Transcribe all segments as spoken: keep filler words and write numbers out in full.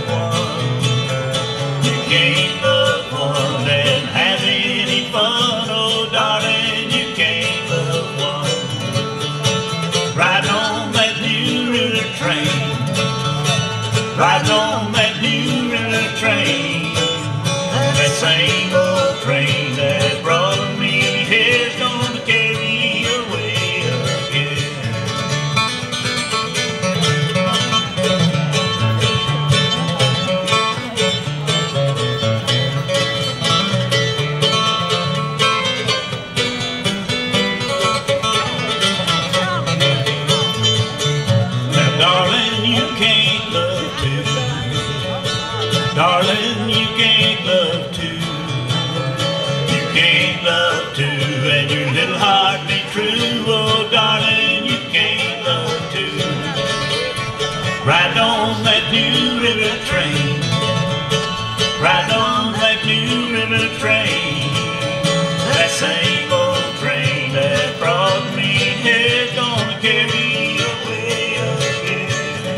one. You can't love one and have any fun. Oh, darling, you can't love one. Riding on that new river train, riding on that new river train, that same old train that brought me here's gonna carry me away again. Now, darling, you can't love two. Darling, you can't love two. You can't love two and your little heart be true. Oh, darling, you can't love two. Riding on that new river train, riding on that new river train, that same old train that brought me here's gonna carry me away again.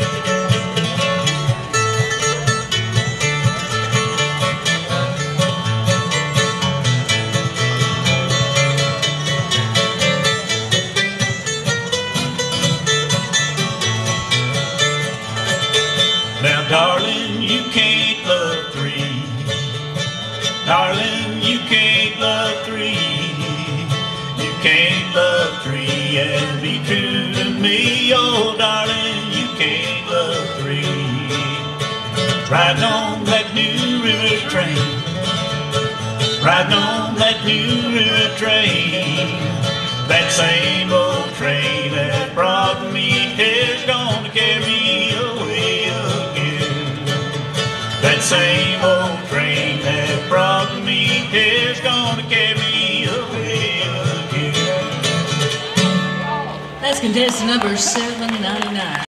Now, darling, you can't love three. Darling, you can't love three. You can't love three and be true to me. Oh, darling, you can't love three. Riding on that new river train, riding on that new river train, that same old train that brought me here's gonna carry me away again. That same old train that brought me here's gonna carry me away again. That's contestant number seven ninety-nine.